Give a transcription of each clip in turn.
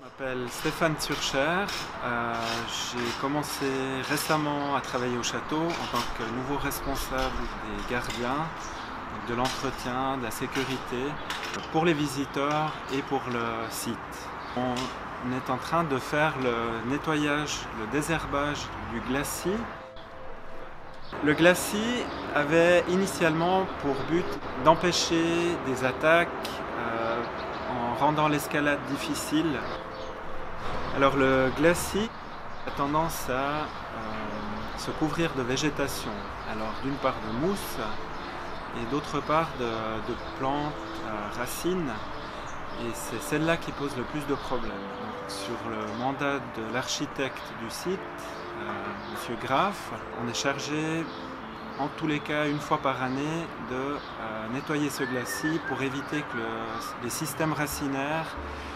Je m'appelle Stéphane Surcher. J'ai commencé récemment à travailler au château en tant que nouveau responsable des gardiens, donc de l'entretien, de la sécurité pour les visiteurs et pour le site. On est en train de faire le nettoyage, le désherbage du glacis. Le glacis avait initialement pour but d'empêcher des attaques en rendant l'escalade difficile. Alors le glacis a tendance à se couvrir de végétation, alors d'une part de mousse et d'autre part de plantes racines, et c'est celle-là qui pose le plus de problèmes. Donc, sur le mandat de l'architecte du site, M. Graff, on est chargé en tous les cas une fois par année de nettoyer ce glacis pour éviter que les systèmes racinaires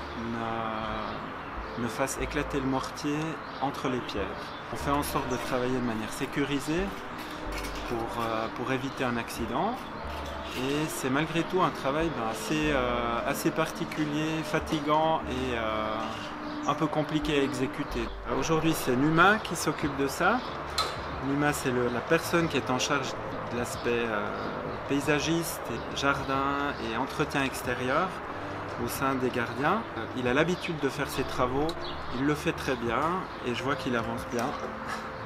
ne fassent éclater le mortier entre les pierres. On fait en sorte de travailler de manière sécurisée pour éviter un accident. Et c'est malgré tout un travail assez particulier, fatigant et un peu compliqué à exécuter. Aujourd'hui, c'est Numa qui s'occupe de ça. Numa, c'est la personne qui est en charge de l'aspect paysagiste, jardin et entretien extérieur au sein des gardiens. Il a l'habitude de faire ses travaux, il le fait très bien et je vois qu'il avance bien.